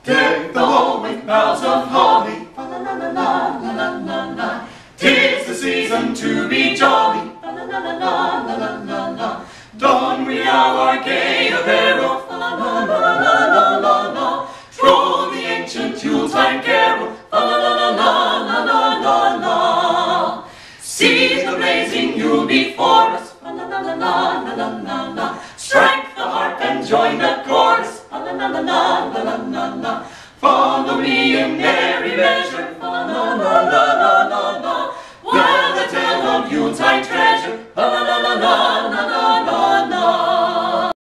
Deck the hall with boughs of holly. La la la la la la la la. 'Tis the season to be jolly. La la la la la la la la. Don we now our gay apparel. La la la la la la la. Troll the ancient Yuletide carol. La la la la la la la la. See the blazing Yule before us. La la la la la la la la. Strike the harp and join the chorus. La la la la la la la la. Follow me in merry measure.